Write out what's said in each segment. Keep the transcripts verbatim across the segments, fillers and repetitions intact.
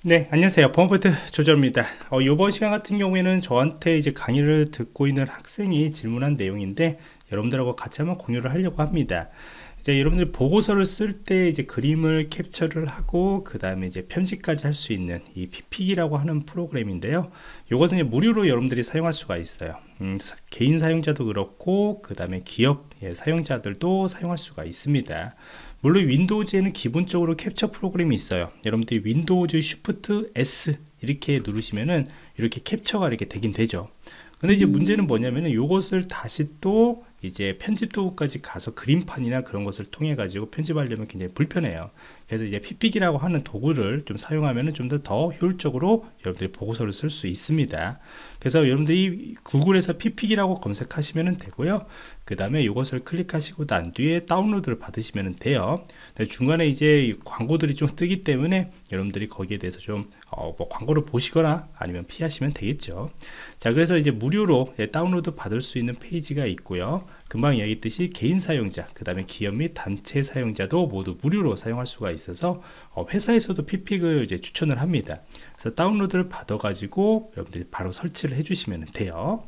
네, 안녕하세요. 범퍼트 조절입니다. 어, 이번 시간 같은 경우에는 저한테 이제 강의를 듣고 있는 학생이 질문한 내용인데 여러분들하고 같이 한번 공유를 하려고 합니다. 이제 여러분들이 보고서를 쓸 때 이제 그림을 캡처를 하고 그 다음에 이제 편집까지 할 수 있는 이 피픽이라고 하는 프로그램인데요. 이것은 이제 무료로 여러분들이 사용할 수가 있어요. 음, 개인 사용자도 그렇고 그 다음에 기업 예, 사용자들도 사용할 수가 있습니다. 물론 윈도우즈에는 기본적으로 캡처 프로그램이 있어요. 여러분들이 윈도우즈 쉬프트 에스 이렇게 누르시면은 이렇게 캡처가 이렇게 되긴 되죠. 근데 이제 문제는 뭐냐면은 이것을 다시 또 이제 편집 도구까지 가서 그림판이나 그런 것을 통해 가지고 편집하려면 굉장히 불편해요. 그래서 이제 피픽이라고 하는 도구를 좀 사용하면 좀 더 더 효율적으로 여러분들이 보고서를 쓸 수 있습니다. 그래서 여러분들이 구글에서 피픽이라고 검색하시면 되고요. 그 다음에 이것을 클릭하시고 난 뒤에 다운로드를 받으시면 돼요. 중간에 이제 광고들이 좀 뜨기 때문에 여러분들이 거기에 대해서 좀 어, 뭐 광고를 보시거나 아니면 피하시면 되겠죠. 자, 그래서 이제 무료로 다운로드 받을 수 있는 페이지가 있고요. 금방 이야기했듯이 개인 사용자, 그 다음에 기업 및 단체 사용자도 모두 무료로 사용할 수가 있어서 어, 회사에서도 피픽을 이제 추천을 합니다. 그래서 다운로드를 받아 가지고 여러분들이 바로 설치를 해주시면 돼요.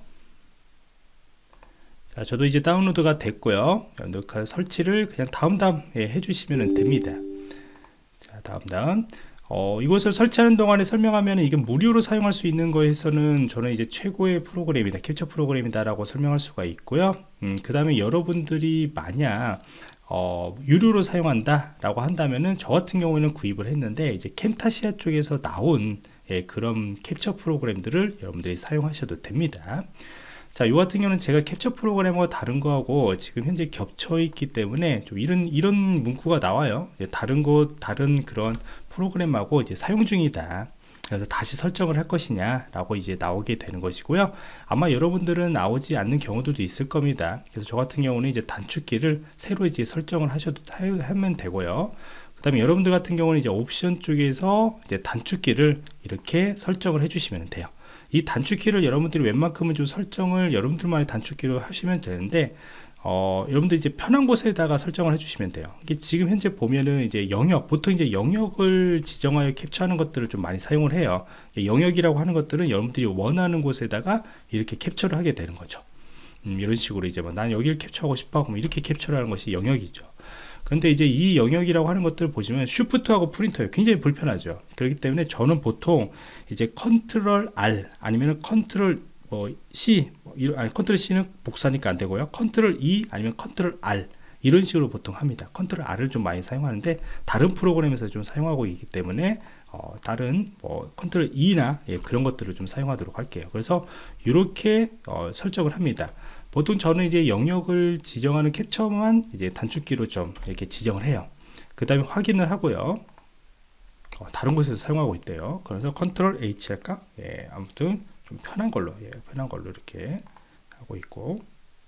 자, 저도 이제 다운로드가 됐고요. 그 설치를 그냥 다음 다음 예, 해주시면 됩니다. 자, 다음 다음. 어, 이것을 설치하는 동안에 설명하면 이게 무료로 사용할 수 있는 거에서는 저는 이제 최고의 프로그램이다, 캡처 프로그램이다 라고 설명할 수가 있고요. 음, 그 다음에 여러분들이 만약 어, 유료로 사용한다 라고 한다면은 저 같은 경우에는 구입을 했는데 이제 캠타시아 쪽에서 나온 예, 그런 캡처 프로그램들을 여러분들이 사용하셔도 됩니다. 자, 요 같은 경우는 제가 캡처 프로그램과 다른 거하고 지금 현재 겹쳐 있기 때문에 좀 이런 이런 문구가 나와요. 다른 곳 다른 그런 프로그램하고 이제 사용 중이다. 그래서 다시 설정을 할 것이냐 라고 이제 나오게 되는 것이고요. 아마 여러분들은 나오지 않는 경우들도 있을 겁니다. 그래서 저 같은 경우는 이제 단축키를 새로 이제 설정을 하셔도 하면 되고요. 그 다음에 여러분들 같은 경우는 이제 옵션 쪽에서 이제 단축키를 이렇게 설정을 해주시면 돼요. 이 단축키를 여러분들이 웬만큼은 좀 설정을 여러분들만의 단축키로 하시면 되는데 어, 여러분들 이제 편한 곳에다가 설정을 해주시면 돼요. 이게 지금 현재 보면은 이제 영역, 보통 이제 영역을 지정하여 캡처하는 것들을 좀 많이 사용을 해요. 영역이라고 하는 것들은 여러분들이 원하는 곳에다가 이렇게 캡처를 하게 되는 거죠. 음, 이런 식으로 이제 뭐 난 여기를 캡처하고 싶어 하면 이렇게 캡처를 하는 것이 영역이죠. 그런데 이제 이 영역이라고 하는 것들을 보시면 쉬프트하고 프린터에 굉장히 불편하죠. 그렇기 때문에 저는 보통 이제 컨트롤 알 아니면 컨트롤 뭐 C, 아니 컨트롤 C는 복사니까 안 되고요. 컨트롤 E 아니면 컨트롤 알 이런 식으로 보통 합니다. 컨트롤 R을 좀 많이 사용하는데 다른 프로그램에서 좀 사용하고 있기 때문에 어, 다른 뭐 컨트롤 E나 예, 그런 것들을 좀 사용하도록 할게요. 그래서 이렇게 어, 설정을 합니다. 보통 저는 이제 영역을 지정하는 캡처만 이제 단축키로 좀 이렇게 지정을 해요. 그 다음에 확인을 하고요. 어, 다른 곳에서 사용하고 있대요. 그래서 컨트롤 H 할까? 예, 아무튼 좀 편한 걸로, 예, 편한 걸로 이렇게 하고 있고.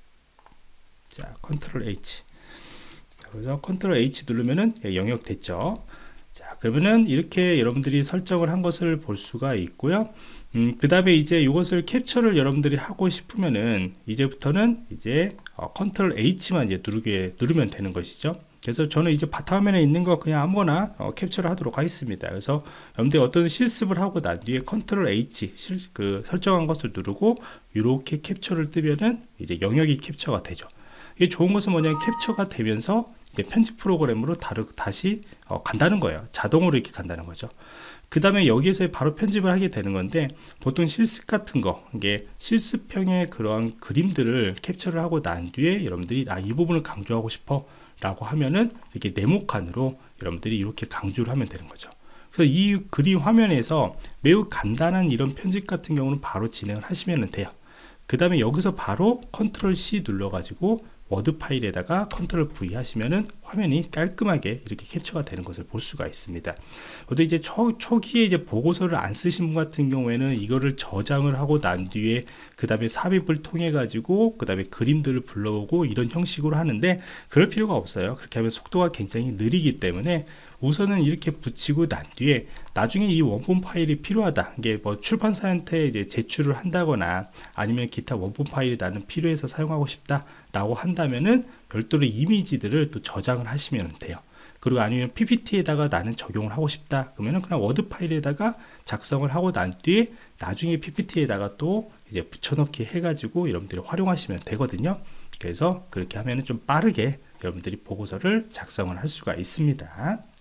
자, 컨트롤 H. 자, 그래서 컨트롤 H 누르면은 예, 영역 됐죠. 자, 그러면은 이렇게 여러분들이 설정을 한 것을 볼 수가 있고요. 음, 그 다음에 이제 이것을 캡처를 여러분들이 하고 싶으면은 이제부터는 이제 어, 컨트롤 H만 이제 누르게 누르면 되는 것이죠. 그래서 저는 이제 바탕화면에 있는 거 그냥 아무거나 어, 캡처를 하도록 하겠습니다. 그래서 여러분들이 어떤 실습을 하고 난 뒤에 컨트롤 H 실, 그 설정한 것을 누르고 이렇게 캡처를 뜨면은 이제 영역이 캡처가 되죠. 이게 좋은 것은 뭐냐면 캡처가 되면서 이제 편집 프로그램으로 다르, 다시 어, 간다는 거예요. 자동으로 이렇게 간다는 거죠. 그 다음에 여기에서 바로 편집을 하게 되는 건데 보통 실습 같은 거 이게 실습형의 그러한 그림들을 캡처를 하고 난 뒤에 여러분들이 아, 이 부분을 강조하고 싶어 라고 하면은 이렇게 네모칸으로 여러분들이 이렇게 강조를 하면 되는 거죠. 그래서 이 그림 화면에서 매우 간단한 이런 편집 같은 경우는 바로 진행을 하시면 돼요. 그 다음에 여기서 바로 컨트롤 C 눌러 가지고 워드 파일에다가 컨트롤 V 하시면은 화면이 깔끔하게 이렇게 캡처가 되는 것을 볼 수가 있습니다. 근데 이제 초, 초기에 이제 보고서를 안 쓰신 분 같은 경우에는 이거를 저장을 하고 난 뒤에 그 다음에 삽입을 통해 가지고 그 다음에 그림들을 불러오고 이런 형식으로 하는데 그럴 필요가 없어요. 그렇게 하면 속도가 굉장히 느리기 때문에 우선은 이렇게 붙이고 난 뒤에 나중에 이 원본 파일이 필요하다, 이게 뭐 출판사한테 이제 제출을 한다거나 아니면 기타 원본 파일이 나는 필요해서 사용하고 싶다 라고 한다면은 별도로 이미지들을 또 저장을 하시면 돼요. 그리고 아니면 피피티에다가 나는 적용을 하고 싶다 그러면은 그냥 워드 파일에다가 작성을 하고 난 뒤에 나중에 피피티에다가 또 이제 붙여넣기 해가지고 여러분들이 활용하시면 되거든요. 그래서 그렇게 하면은 좀 빠르게 여러분들이 보고서를 작성을 할 수가 있습니다.